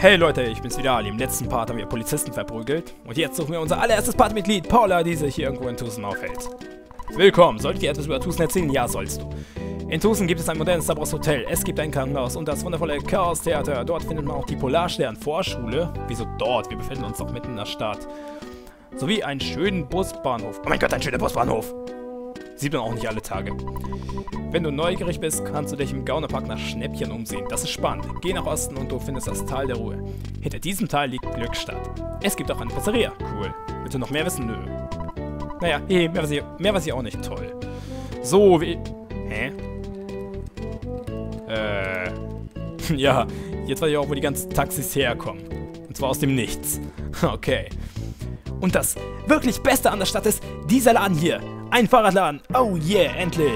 Hey Leute, ich bin's wieder Ali. Im letzten Part haben wir Polizisten verprügelt. Und jetzt suchen wir unser allererstes Partymitglied, Paula, die sich hier irgendwo in Tucson aufhält. Willkommen. Soll ich dir etwas über Tucson erzählen? Ja, sollst du. In Tucson gibt es ein modernes Sabros Hotel. Es gibt ein Krankenhaus und das wundervolle Chaos-Theater. Dort findet man auch die Polarstern-Vorschule. Wieso dort? Wir befinden uns doch mitten in der Stadt. Sowie einen schönen Busbahnhof. Oh mein Gott, ein schöner Busbahnhof. Sieht man auch nicht alle Tage. Wenn du neugierig bist, kannst du dich im Gaunerpark nach Schnäppchen umsehen. Das ist spannend. Geh nach Osten und du findest das Tal der Ruhe. Hinter diesem Tal liegt Glückstadt. Es gibt auch eine Pizzeria. Cool. Willst du noch mehr wissen? Nö. Naja, mehr weiß ich auch nicht. Toll. So, wie... Hä? Ja, jetzt weiß ich auch, wo die ganzen Taxis herkommen. Und zwar aus dem Nichts. Okay. Und das wirklich Beste an der Stadt ist dieser Laden hier. Ein Fahrradladen. Oh yeah, endlich.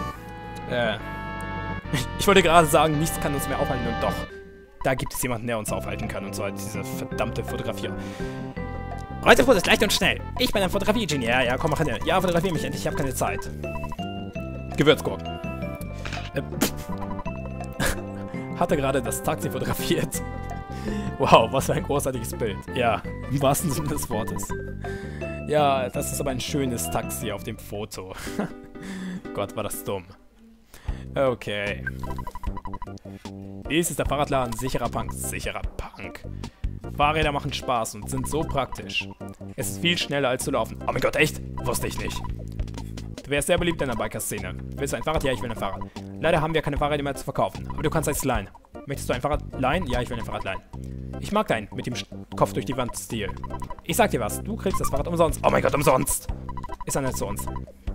Ich wollte gerade sagen, nichts kann uns mehr aufhalten und doch. Da gibt es jemanden, der uns aufhalten kann. Und zwar dieser verdammte Fotografierer. Heute wurde es leicht und schnell. Ich bin ein Fotografie-Genie. Ja, komm, mach hin. Ja, fotografiere mich endlich. Ich habe keine Zeit. Gewürzgurken. Hat er gerade das Taxi fotografiert? Wow, was für ein großartiges Bild. Ja, im wahrsten Sinne des Wortes. Ja, das ist aber ein schönes Taxi auf dem Foto. Gott, war das dumm. Okay. Dies ist der Fahrradladen Sicherer Punk. Sicherer Punk. Fahrräder machen Spaß und sind so praktisch. Es ist viel schneller als zu laufen. Oh mein Gott, echt? Wusste ich nicht. Du wärst sehr beliebt in der Biker-Szene. Willst du ein Fahrrad? Ja, ich will ein Fahrrad. Leider haben wir keine Fahrräder mehr zu verkaufen. Aber du kannst eins leihen. Möchtest du ein Fahrrad leihen? Ja, ich will ein Fahrrad leihen. Ich mag deinen mit dem Kopf durch die Wand Stil. Ich sag dir was, du kriegst das Fahrrad umsonst. Oh mein Gott, umsonst! Ist er nicht zu uns.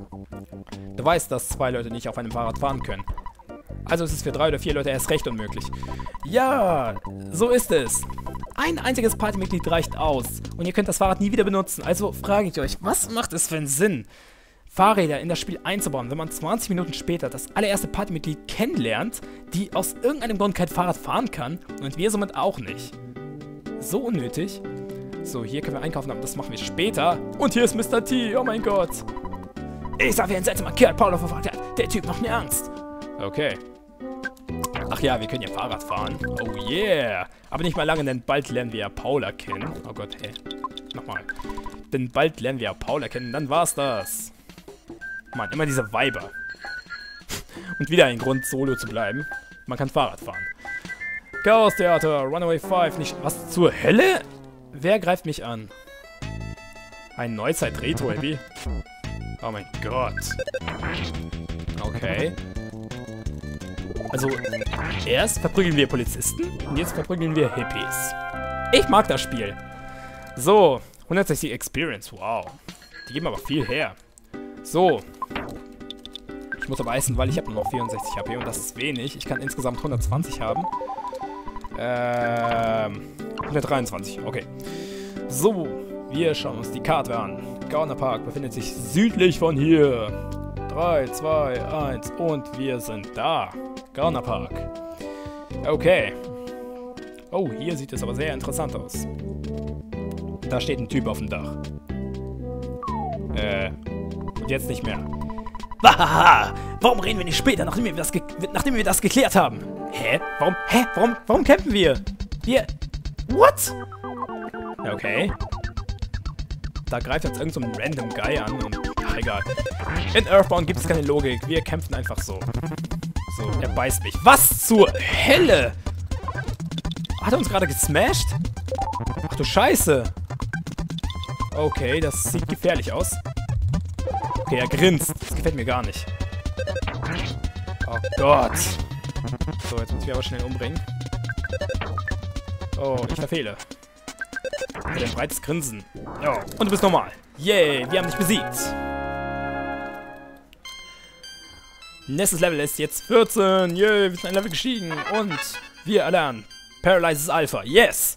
Du weißt, dass 2 Leute nicht auf einem Fahrrad fahren können. Also ist es für 3 oder 4 Leute erst recht unmöglich. Ja, so ist es. Ein einziges Partymitglied reicht aus. Und ihr könnt das Fahrrad nie wieder benutzen. Also frage ich euch, was macht es für einen Sinn, Fahrräder in das Spiel einzubauen, wenn man 20 Minuten später das allererste Partymitglied kennenlernt, die aus irgendeinem Grund kein Fahrrad fahren kann und wir somit auch nicht. So unnötig. So, hier können wir einkaufen, aber das machen wir später. Und hier ist Mr. T, oh mein Gott. Ich sag, wie ein seltsamer Kerl Paula verfolgt hat. Der Typ macht mir Angst. Okay. Ach ja, wir können ja Fahrrad fahren. Oh yeah. Aber nicht mal lange, denn bald lernen wir ja Paula kennen. Oh Gott, hey. Nochmal. Denn bald lernen wir ja Paula kennen, dann war's das. Mann, immer diese Weiber. Und wieder ein Grund, Solo zu bleiben. Man kann Fahrrad fahren. Chaos Theater, Runaway 5, nicht... Was zur Hölle? Wer greift mich an? Ein Neuzeit-Retro-Heavy? Oh mein Gott. Okay. Also, erst verprügeln wir Polizisten und jetzt verprügeln wir Hippies. Ich mag das Spiel. So, 160 Experience, wow. Die geben aber viel her. So. Ich muss aber essen, weil ich habe nur noch 64 HP und das ist wenig. Ich kann insgesamt 120 haben. 123, okay. So, wir schauen uns die Karte an. Gaunerpark befindet sich südlich von hier. 3, 2, 1 und wir sind da. Gaunerpark. Okay. Oh, hier sieht es aber sehr interessant aus. Da steht ein Typ auf dem Dach. Und jetzt nicht mehr. Wahaha! Warum reden wir nicht später, nachdem wir das geklärt haben? Hä? Warum campen wir? Wir... What? Okay. Da greift jetzt irgend so ein random Guy an und... Ach, egal. In Earthbound gibt es keine Logik. Wir kämpfen einfach so. So, er beißt mich. Was zur Hölle? Hat er uns gerade gesmashed? Ach du Scheiße. Okay, das sieht gefährlich aus. Okay, er grinst. Das gefällt mir gar nicht. Oh Gott. So, jetzt muss ich mich aber schnell umbringen. Oh, ich verfehle. Mit ein breites Grinsen. Ja, und du bist normal. Yay, wir haben dich besiegt. Nächstes Level ist jetzt 14. Yay, wir sind ein Level gestiegen. Und wir erlernen Paralysis Alpha. Yes!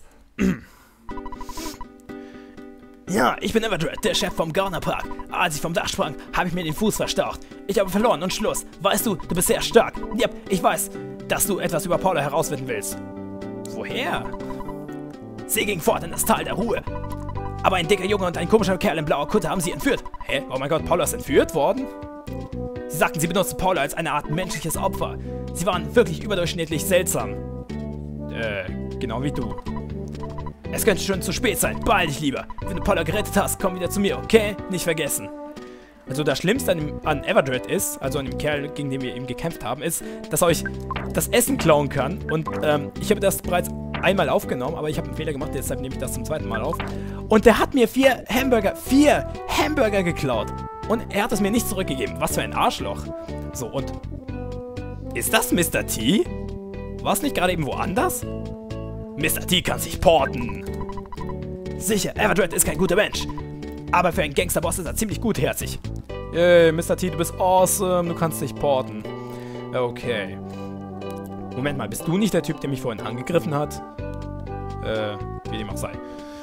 Ja, ich bin Everdred, der Chef vom Gaunerpark. Als ich vom Dach sprang, habe ich mir den Fuß verstaucht. Ich habe verloren und Schluss. Weißt du, du bist sehr stark. Yep, ich weiß, dass du etwas über Paula herausfinden willst. Woher? Sie ging fort in das Tal der Ruhe. Aber ein dicker Junge und ein komischer Kerl in blauer Kutte haben sie entführt. Hä? Oh mein Gott, Paula ist entführt worden? Sie sagten, sie benutzten Paula als eine Art menschliches Opfer. Sie waren wirklich überdurchschnittlich seltsam. Genau wie du. Es könnte schon zu spät sein. Beeil dich lieber. Wenn du Paula gerettet hast, komm wieder zu mir, okay? Nicht vergessen. Also das Schlimmste an Everdred ist, also an dem Kerl, gegen den wir eben gekämpft haben, ist, dass er euch das Essen klauen kann. Und ich habe das bereits einmal aufgenommen, aber ich habe einen Fehler gemacht, deshalb nehme ich das zum zweiten Mal auf. Und der hat mir 4 Hamburger geklaut. Und er hat es mir nicht zurückgegeben. Was für ein Arschloch. So, und... Ist das Mr. T? War es nicht gerade eben woanders? Mr. T kann sich porten. Sicher, Everdred ist kein guter Mensch. Aber für einen Gangsterboss ist er ziemlich gutherzig. Yay, Mr. T, du bist awesome. Du kannst dich porten. Okay. Moment mal, bist du nicht der Typ, der mich vorhin angegriffen hat? Wie dem auch sei.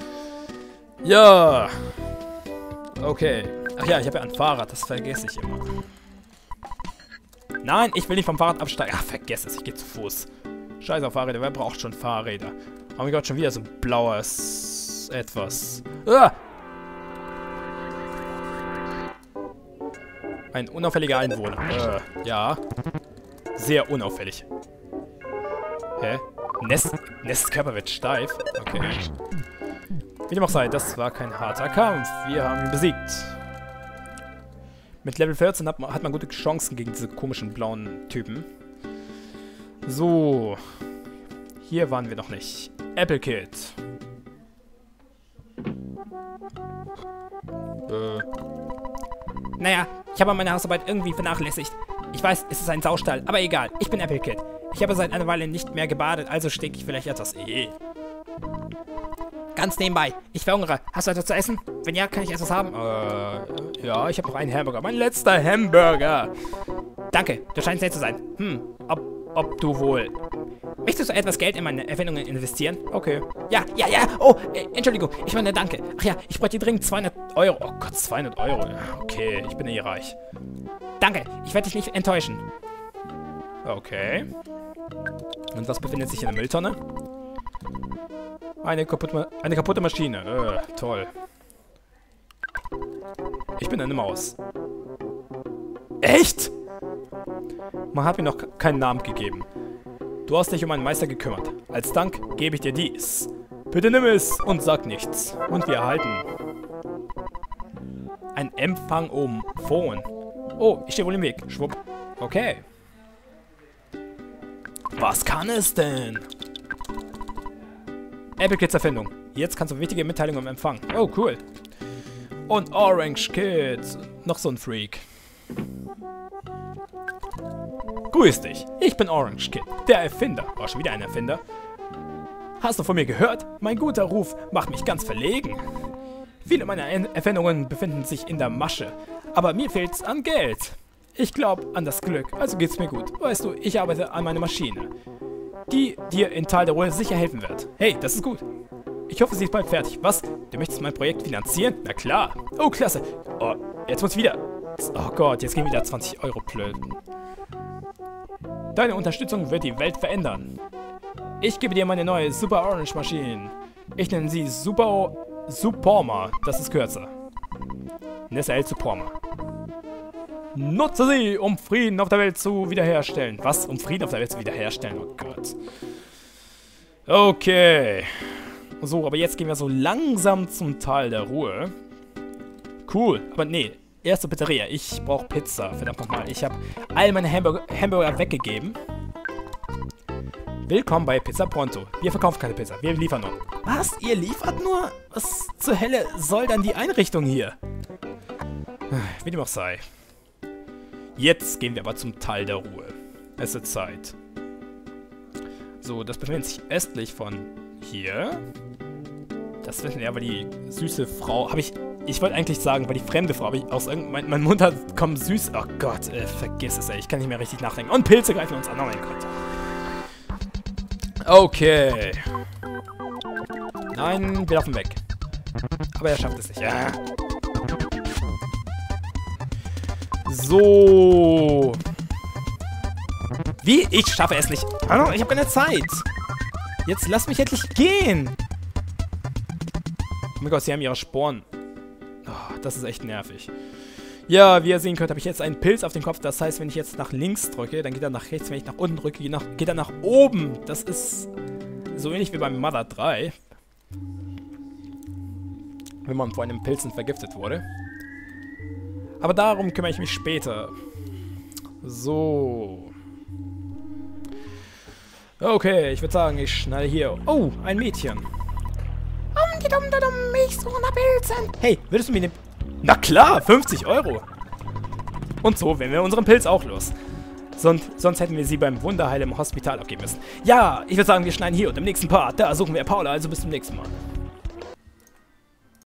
Ja. Okay. Ach ja, ich habe ja ein Fahrrad. Das vergesse ich immer. Nein, ich will nicht vom Fahrrad absteigen. Ach, vergess es. Ich gehe zu Fuß. Scheiß auf Fahrräder. Wer braucht schon Fahrräder? Oh mein Gott, schon wieder so ein blaues etwas. Ah! Ein unauffälliger Einwohner. Ja. Sehr unauffällig. Hä? Nests Körper wird steif. Okay. Wie dem auch sei, das war kein harter Kampf. Wir haben ihn besiegt. Mit Level 14 hat man gute Chancen gegen diese komischen blauen Typen. So. Hier waren wir noch nicht. Apple Kid. Naja, ich habe meine Hausarbeit irgendwie vernachlässigt. Ich weiß, es ist ein Saustall, aber egal. Ich bin Apple Kid. Ich habe seit einer Weile nicht mehr gebadet, also stinke ich vielleicht etwas. Ganz nebenbei, ich verhungere. Hast du etwas zu essen? Wenn ja, kann ich etwas haben? Ja, ich habe noch einen Hamburger. Mein letzter Hamburger. Danke, du scheinst nett zu sein. Ob du wohl... Möchtest du etwas Geld in meine Erfindungen investieren? Okay. Ja. Oh, Entschuldigung. Ich meine, danke. Ach ja, ich bräuchte dringend 200 Euro. Oh Gott, 200 Euro. Okay, ich bin eh reich. Danke, ich werde dich nicht enttäuschen. Okay. Und was befindet sich in der Mülltonne? Eine kaputte Maschine. Toll. Ich bin eine Maus. Echt? Man hat mir noch keinen Namen gegeben. Du hast dich um einen Meister gekümmert. Als Dank gebe ich dir dies. Bitte nimm es und sag nichts. Und wir erhalten ein Empfang-Phone. Oh, ich stehe wohl im Weg. Schwupp. Okay. Was kann es denn? Apple Kids Erfindung. Jetzt kannst du wichtige Mitteilungen empfangen. Oh, cool. Und Orange Kids. Noch so ein Freak. Grüß dich, ich bin Orange Kid, der Erfinder. War schon wieder ein Erfinder? Hast du von mir gehört? Mein guter Ruf macht mich ganz verlegen. Viele meiner Erfindungen befinden sich in der Masche, aber mir fehlt's an Geld. Ich glaube an das Glück, also geht's mir gut. Weißt du, ich arbeite an meiner Maschine, die dir in Tal der Ruhe sicher helfen wird. Hey, das ist gut. Ich hoffe, sie ist bald fertig. Was? Du möchtest mein Projekt finanzieren? Na klar. Oh, klasse. Oh, jetzt muss wieder... Oh Gott, jetzt gehen wieder 20 Euro flöten. Deine Unterstützung wird die Welt verändern. Ich gebe dir meine neue Super Orange Maschine. Ich nenne sie Superma. Das ist kürzer. Nessel Superma. Nutze sie, um Frieden auf der Welt zu wiederherstellen. Was? Um Frieden auf der Welt zu wiederherstellen? Oh Gott. Okay. So, aber jetzt gehen wir so langsam zum Tal der Ruhe. Cool. Aber nee. Erste Pizzeria. Ich brauche Pizza. Verdammt nochmal. Ich habe all meine Hamburger weggegeben. Willkommen bei Pizza Pronto. Wir verkaufen keine Pizza. Wir liefern nur. Was? Ihr liefert nur? Was zur Hölle soll dann die Einrichtung hier? Wie dem auch sei. Jetzt gehen wir aber zum Tal der Ruhe. Es ist Zeit. So, das befindet sich östlich von hier. Das wissen wir aber die süße Frau. Ich wollte eigentlich sagen, weil die fremde Frau, aber aus mein Mund hat kommen süß. Oh Gott, vergiss es, ey. Ich kann nicht mehr richtig nachdenken. Und Pilze greifen uns an. Oh mein Gott. Okay. Nein, wir laufen weg. Aber er schafft es nicht. Ja. So. Wie? Ich schaffe es nicht. Hallo, ich habe keine Zeit. Jetzt lass mich endlich gehen. Oh mein Gott, sie haben ihre Sporen. Oh, das ist echt nervig. Ja, wie ihr sehen könnt, habe ich jetzt einen Pilz auf dem Kopf. Das heißt, wenn ich jetzt nach links drücke, dann geht er nach rechts. Wenn ich nach unten drücke, geht er nach oben. Das ist so ähnlich wie beim Mother 3. Wenn man vor einem Pilzen vergiftet wurde. Aber darum kümmere ich mich später. So. Okay, ich würde sagen, ich schneide hier. Oh, ein Mädchen. Ich suche nach Pilzen. Hey, würdest du mir den... Na klar, 50 €. Und so wären wir unseren Pilz auch los. Sonst hätten wir sie beim Wunderheil im Hospital abgeben müssen. Ja, ich würde sagen, wir schneiden hier und im nächsten Part. Da suchen wir Paula, also bis zum nächsten Mal.